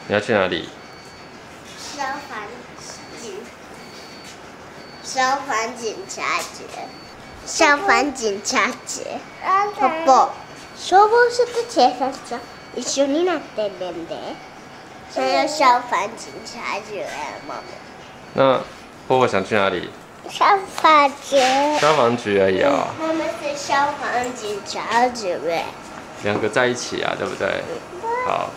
你要去哪里？ 消防警察局。消防警察局。ポポ、消防署と警察署一緒になってるんで。所以消防警察局妈妈。 那波波想去哪里？ 消防局。 消防局而已啊。 我们是消防警察局呗。 两个在一起啊，对不对？好。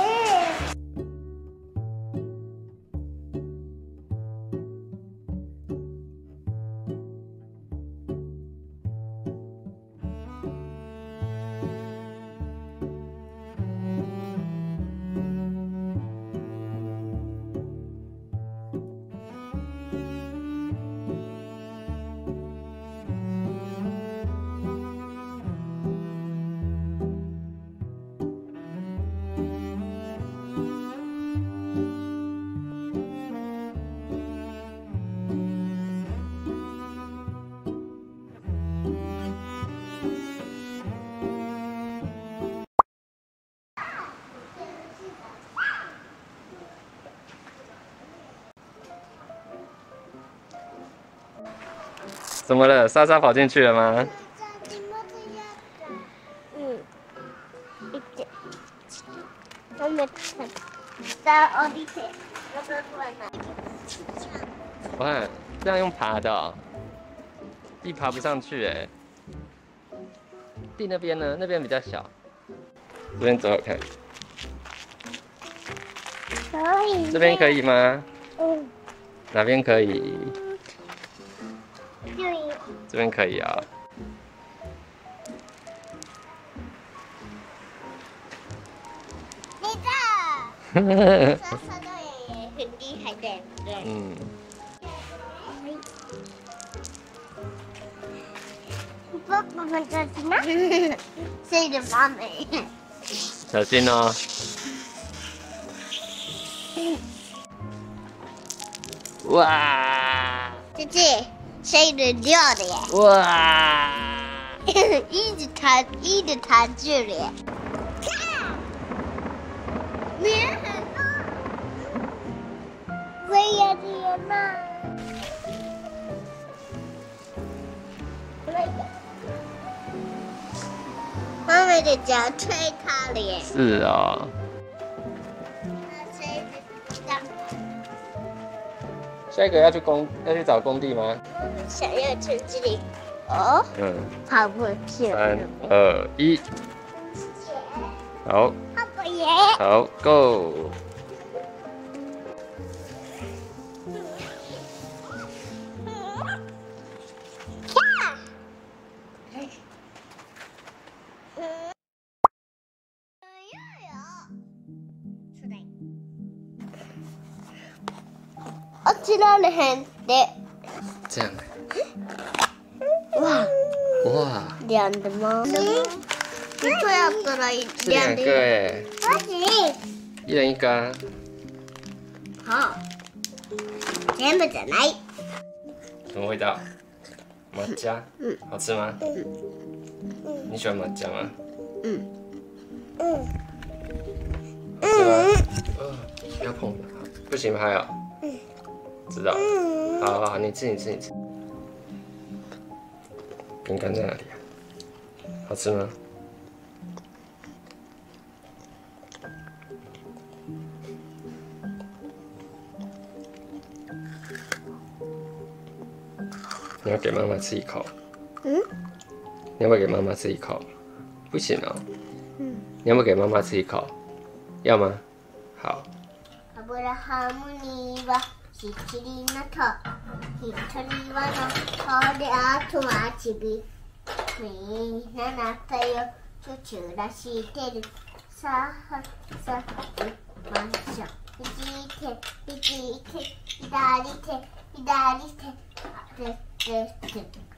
怎么了？莎莎跑进去了吗？ 嗯。我们降りて。 我看这样用爬的、哦，地爬不上去哎。地那边呢？那边比较小。这边走走看。 可以。 这边可以吗？ 嗯。 哪边可以？ 可以。 这边可以啊。 你的。莎莎的也很厉害的，对。 嗯。 爸爸们在哪？谁的妈咪？ 小心哦。哇！ 姐姐，谁的掉的耶？ 哇！ 一直弹住了耶。脸很大。我也的妈。妈妈的脚推他了耶。 是哦。下一个要去找工地吗？ 想要去这里。哦。 嗯。 跑过去。 3、2、1。好。 爸爸耶。 好 ，Go。 あちらの辺で。 这样。 哇。 哇。 两的吗？这样子了， 是两个哎。 不行。 一人一个啊。 好。全部じゃない。 什么味道？抹加。嗯。好吃吗？嗯。你喜欢抹加吗？嗯。嗯。好吃吗？不要碰，不行拍哦。知道。好好好，你吃。饼干在哪里啊？好吃吗？你要给妈妈吃一口。嗯。你要不要给妈妈吃一口？不行哦。嗯。你要不要给妈妈吃一口？要吗？好。 アブラハムには七輪のと一人はのとであとはちびみんななったよチュチュらしてるさあさあマンション右手左手左手